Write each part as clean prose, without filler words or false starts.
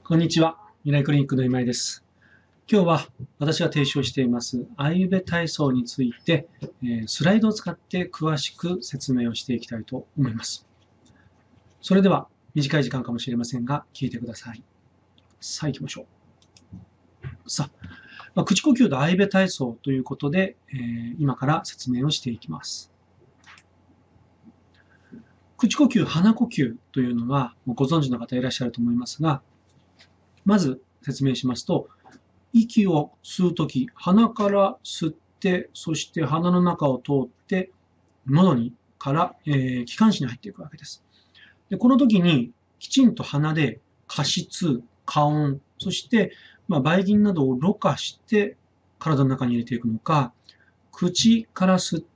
こんにちは。未来クリニックの今井です。今日は私が提唱していますアイベ体操について、スライドを使って詳しく説明をしていきたいと思います。それでは短い時間かもしれませんが、聞いてください。さあ行きましょう。さあ、口呼吸とアイベ体操ということで、今から説明をしていきます。口呼吸、鼻呼吸というのはご存知の方いらっしゃると思いますが、まず説明しますと、息を吸うとき、鼻から吸って、そして鼻の中を通って、喉から、気管支に入っていくわけです。でこの時に、きちんと鼻で加湿、加温、そして、ばい菌などをろ過して体の中に入れていくのか、口から吸って、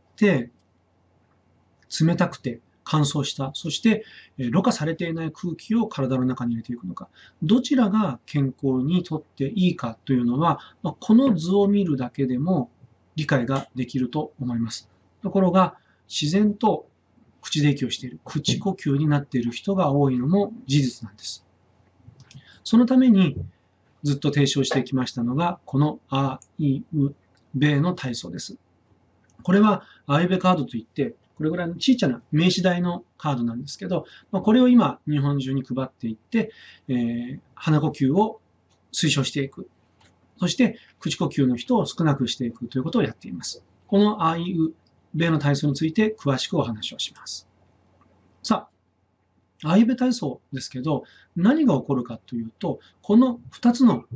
冷たくて乾燥した、そしてろ過されていない空気を体の中に入れていくのか、どちらが健康にとっていいかというのは、この図を見るだけでも理解ができると思います。ところが、自然と口で息をしている、口呼吸になっている人が多いのも事実なんです。そのためにずっと提唱してきましたのが、このあいうべの体操です。これはあいうべカードといって、これぐらいの小さな名刺台のカードなんですけど、これを今日本中に配っていって、鼻呼吸を推奨していく。そして口呼吸の人を少なくしていくということをやっています。このあいうべの体操について詳しくお話をします。さあ、あいうべ体操ですけど、何が起こるかというと、この2つの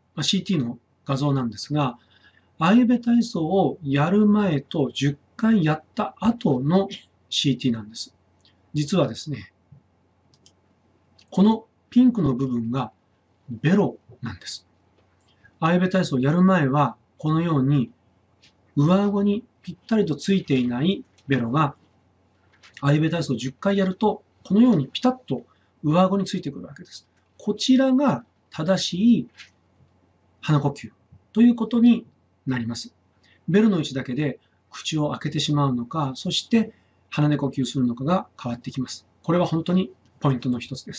CT の画像なんですが、あいうべ体操をやる前と10回やった後の CT なんです。実はですね、このピンクの部分がベロなんです。あいうべ体操をやる前は、このように上顎にぴったりとついていないベロが、あいうべ体操を10回やると、このようにピタッと上顎についてくるわけです。こちらが正しい鼻呼吸ということになります。ベロの位置だけで口を開けてしまうのか、そして鼻で呼吸するのかが変わってきます。これは本当にポイントの一つです。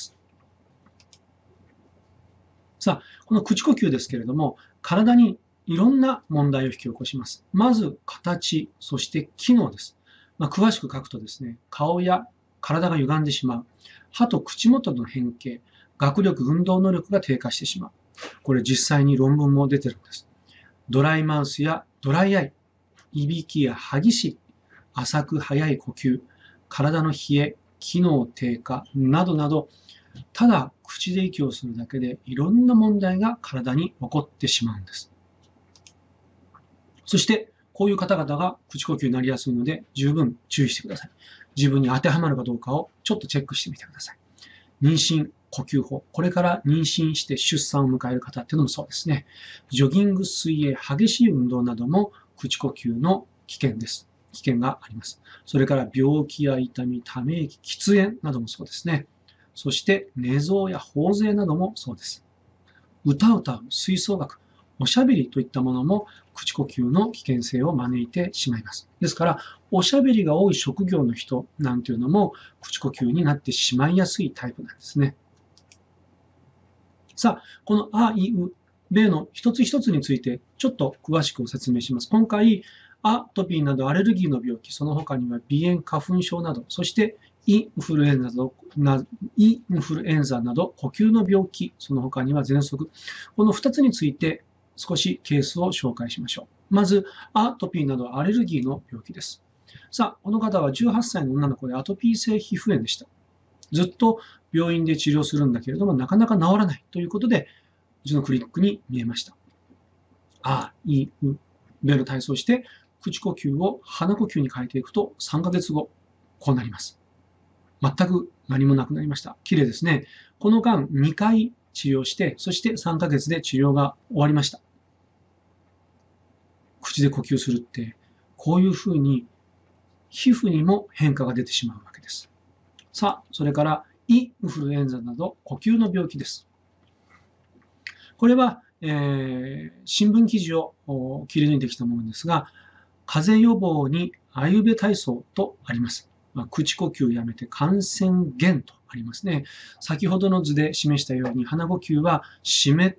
さあ、この口呼吸ですけれども、体にいろんな問題を引き起こします。まず、形、そして機能です。詳しく書くとですね、顔や体が歪んでしまう。歯と口元の変形、学力、運動能力が低下してしまう。これ実際に論文も出てるんです。ドライマウスやドライアイ、いびきや歯ぎしり、浅く速い呼吸、体の冷え、機能低下などなど、ただ口で息をするだけでいろんな問題が体に起こってしまうんです。そして、こういう方々が口呼吸になりやすいので、十分注意してください。自分に当てはまるかどうかをちょっとチェックしてみてください。妊娠、呼吸法。これから妊娠して出産を迎える方っていうのもそうですね。ジョギング、水泳、激しい運動なども口呼吸の危険です。危険があります。それから病気や痛み、ため息、喫煙などもそうですね。そして寝相や頬杖などもそうです。歌う、吹奏楽、おしゃべりといったものも口呼吸の危険性を招いてしまいます。ですから、おしゃべりが多い職業の人なんていうのも口呼吸になってしまいやすいタイプなんですね。さあ、このあいうべの一つ一つについてちょっと詳しく説明します。今回、アトピーなどアレルギーの病気、その他には鼻炎、花粉症など、そしてインフルエンザなど呼吸の病気、その他には喘息、この2つについて少しケースを紹介しましょう。まず、アトピーなどアレルギーの病気です。さあ、この方は18歳の女の子でアトピー性皮膚炎でした。ずっと病院で治療するんだけれども、なかなか治らないということで、うちのクリニックに見えました。あ、い、う、べの体操をして、口呼吸を鼻呼吸に変えていくと、3ヶ月後、こうなります。全く何もなくなりました。綺麗ですね。この間、2回治療して、そして3ヶ月で治療が終わりました。口で呼吸するって、こういうふうに皮膚にも変化が出てしまうわけです。さあ、それからインフルエンザなど呼吸の病気です。これは、新聞記事を切り抜いてきたものですが、風邪予防にあゆべ体操とあります。 口呼吸やめて感染源とありますね。先ほどの図で示したように、鼻呼吸は湿った、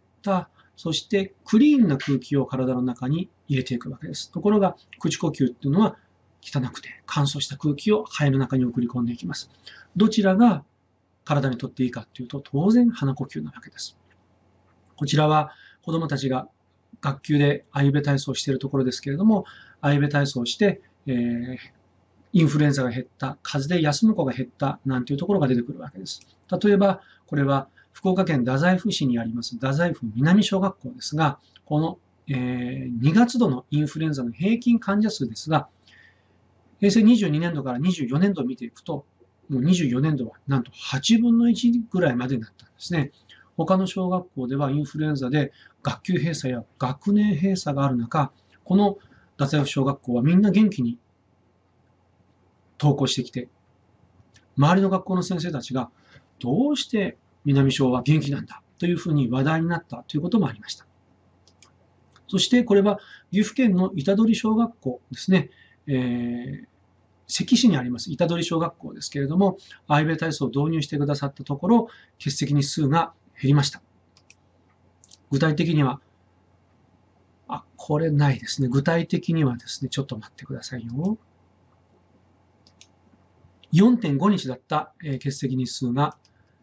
そしてクリーンな空気を体の中に入れていくわけです。ところが、口呼吸っていうのは汚くて乾燥した空気を肺の中に送り込んでいきます。どちらが体にとっていいかというと、当然鼻呼吸なわけです。こちらは子どもたちが学級でアイベ体操をしているところですけれども、アイベ体操をして、インフルエンザが減った、風邪で休む子が減ったなんていうところが出てくるわけです。例えば、これは福岡県太宰府市にあります太宰府南小学校ですが、この、2月度のインフルエンザの平均患者数ですが、平成22年度から24年度を見ていくと、もう24年度はなんと8分の1ぐらいまでになったんですね。他の小学校ではインフルエンザで学級閉鎖や学年閉鎖がある中、この太宰府小学校はみんな元気に登校してきて、周りの学校の先生たちがどうして南小は元気なんだというふうに話題になったということもありました。そしてこれは岐阜県の板取小学校ですね。関市にあります板取小学校ですけれども、アイベ体操を導入してくださったところ、欠席日数が減りました。具体的には、これないですね。具体的にはですね、ちょっと待ってくださいよ。4.5 日だった、欠席日数が、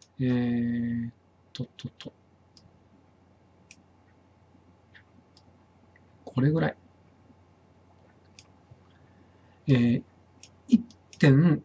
これぐらい。1.9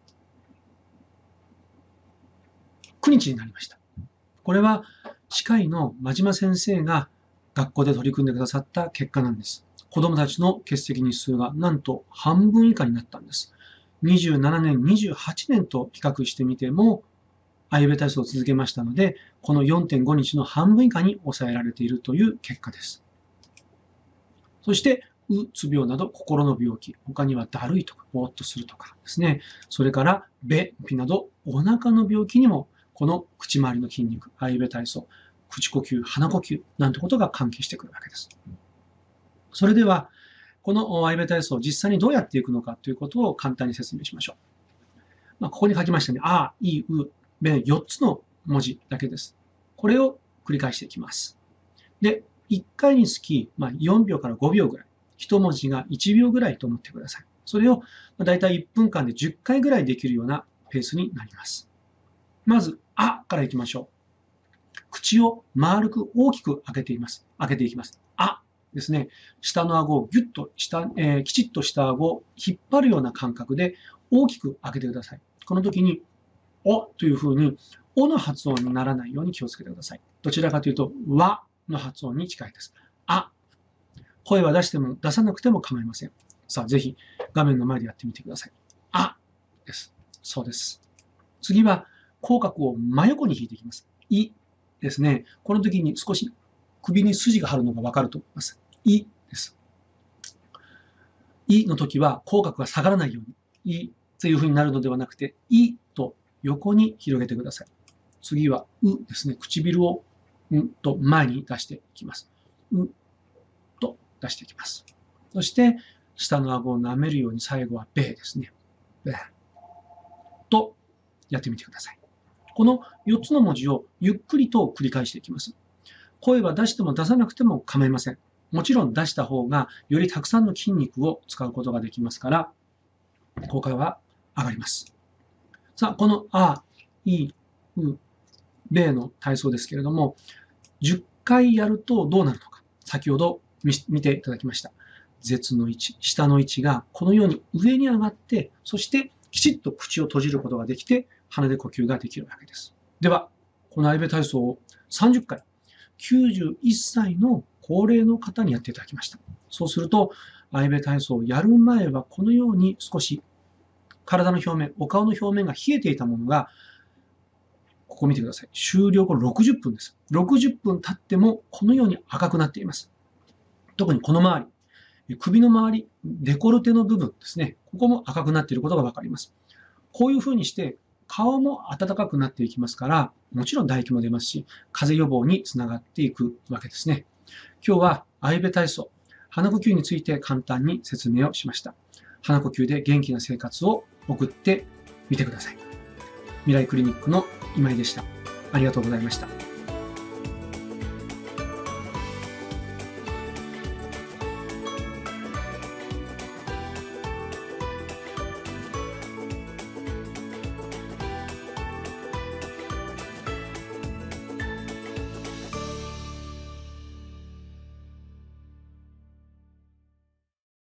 日になりました。これは歯科医の真島先生が学校で取り組んでくださった結果なんです。子どもたちの欠席日数がなんと半分以下になったんです。27年、28年と比較してみても、アイベ体操を続けましたので、この 4.5 日の半分以下に抑えられているという結果です。そして、うつ病など心の病気、他にはだるいとか、ぼーっとするとかですね。それから、便秘などお腹の病気にも、この口周りの筋肉、アイベ体操、口呼吸、鼻呼吸なんてことが関係してくるわけです。それでは、このアイベ体操を実際にどうやっていくのかということを簡単に説明しましょう。ここに書きましたね。あ、い、う、べ、4つの文字だけです。これを繰り返していきます。で、1回につき、4秒から5秒ぐらい。1文字が1秒ぐらいと思ってください。それをだいたい1分間で10回ぐらいできるようなペースになります。まず、あからいきましょう。口を丸く大きく開けていきます。あですね。下の顎をギュッときちっとした顎を引っ張るような感覚で大きく開けてください。この時に、おというふうに、おの発音にならないように気をつけてください。どちらかというと、わの発音に近いです。あ。声は出しても出さなくても構いません。さあ、ぜひ画面の前でやってみてください。あです。そうです。次は、口角を真横に引いていきます。いですね。この時に少し首に筋が張るのがわかると思います。いです。いの時は口角が下がらないように、いというふうになるのではなくて、いと横に広げてください。次は、うですね。唇をと前に出していきます。うと出していきます。そして、下の顎を舐めるように最後はべですね。べとやってみてください。この4つの文字をゆっくりと繰り返していきます。声は出しても出さなくても構いません。もちろん出した方がよりたくさんの筋肉を使うことができますから、効果は上がります。さあ、このあ、い、う、べの体操ですけれども、10回やるとどうなるのか、先ほど見ていただきました。舌の位置、下の位置がこのように上に上がって、そしてきちっと口を閉じることができて、鼻で呼吸ができるわけです。では、このアイベ体操を30回、91歳の高齢の方にやっていただきました。そうすると、アイベ体操をやる前はこのように少し体の表面、お顔の表面が冷えていたものが、ここ見てください。終了後60分です。60分経ってもこのように赤くなっています。特にこの周り、首の周り、デコルテの部分ですね。ここも赤くなっていることがわかります。こういうふうにして顔も暖かくなっていきますから、もちろん唾液も出ますし、風邪予防につながっていくわけですね。今日はアイベ体操、鼻呼吸について簡単に説明をしました。鼻呼吸で元気な生活を送ってみてください。未来クリニックの今井でした。ありがとうございました。